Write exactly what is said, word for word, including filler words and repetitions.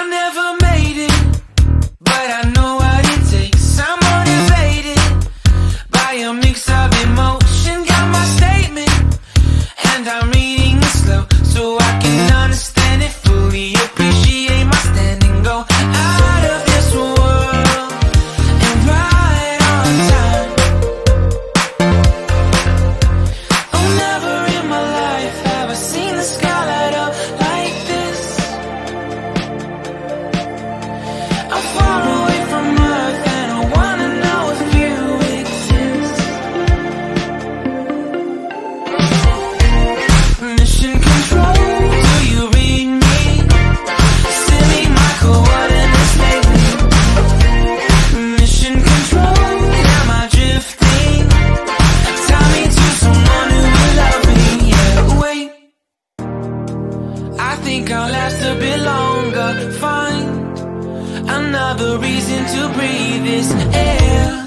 I never made it, but I know what it takes. I'm motivated by a mix of emotion. Got my statement, and I'm reading it slow so I can understand it fully. Appreciate my standing, go out of this world and right on time. Oh, never in my life have I seen the sky light up like this. I'm far away from Earth and I wanna know if you exist. Mission control, do you read me? Send me my coordinates lately. Mission control, am I drifting? Tie me to someone who will love me. Yeah, wait, I think I'll last a bit longer. Find another reason to breathe this air.